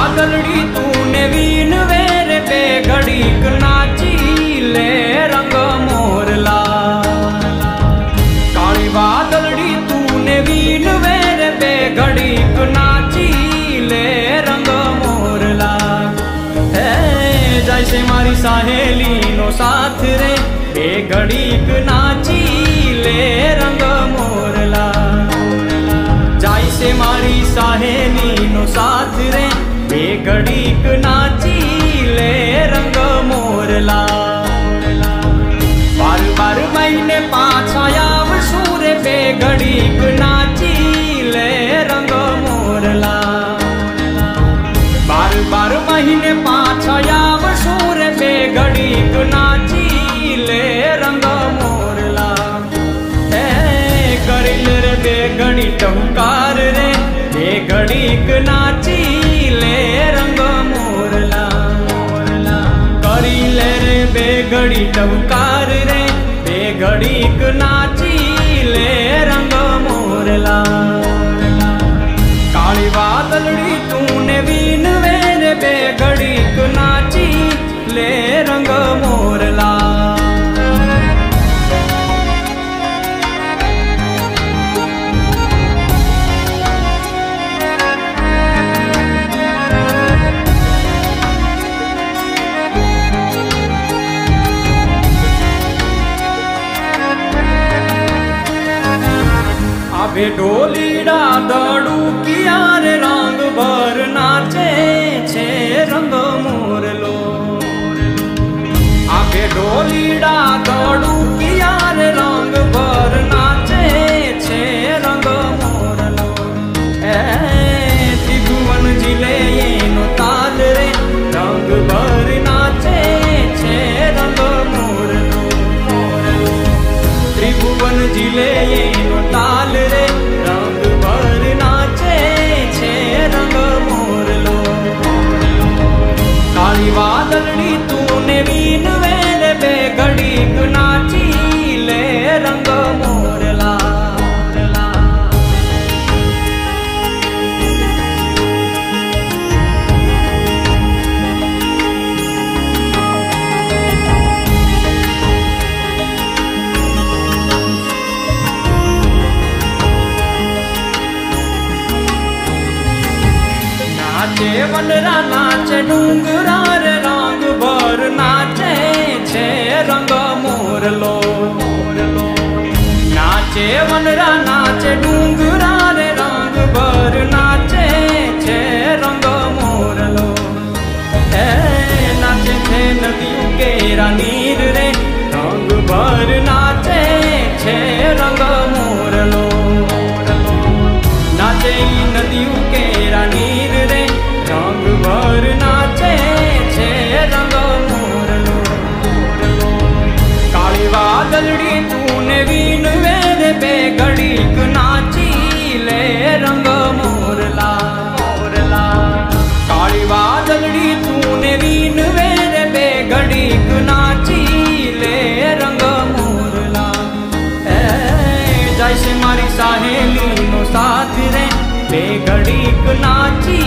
वादलड़ी तूने वीन वेरे पे घड़ीक नाची ले रंग मोरला। काली वादलड़ी तूने वीन वेरे पे घड़ीक नाची ले रंग मोरला। जैसे मारी सहेली नो साथ रे बे घड़ीक नाची ले रंग मोरला। जैसे मारी सहेली नो साथ रे बे घड़ीक नाची ले रंग मोरला। बार बार महीने पाछा आव सूरे बे घड़ीक नाची ले रंग मोरला। बार बार महीने पाछा आव सूरे बे घड़ीक नाची ले रंग मोरला। करिल रे बे घड़ी टंकार रे बे घड़ीक नाची ले रंग मोरला। करिल रे बे घड़ी टंकार रे बे घड़ीक नाची ले रंग मोरला। काली वादलड़ी तूने वीन वेरे बे घड़ीक नाची ले रंग मोरला। आबे डोलीड़ा दड़ू किया रे रंग भर नाचे छे रंग मोरलो। आबे डोलीड़ा दड़ू किया रे रंग भर नाचे छे रंग मोरलो। त्रिभुवन जिले नो ताल रे रंग भर नाचे छे रंग मोरलो। त्रिभुवन जिले नो ताल रे रंग भर नाचे छे रंग मोरलो। काली वादलड़ी तूने वीन वेरे बे घड़ीक नाची ले रंग मोरला। नाचे वनरा नाचे डूंगरा रे रंग भर नाचे छे रंग मोरलो। नाचे वनरा नाचे डूंगरा रे रंग भर नाचे छे रंग मोरलो। नाचे छे नदियों केरा नीर रे रंग भर नाचे छे रंग मोरलो। नाचे नदियों केरा नीर रे रंग भर नाचे छे रंग मोरलो। काली वादलड़ी तूने वीन वेरे बे घड़ीक नाची ले रंग मोरला। काली वादलड़ी तूने वीन वेरे बे घड़ीक नाची ले रंग मोरला। जैसे मारी सहेली नो साथ रे बे घड़ीक नाची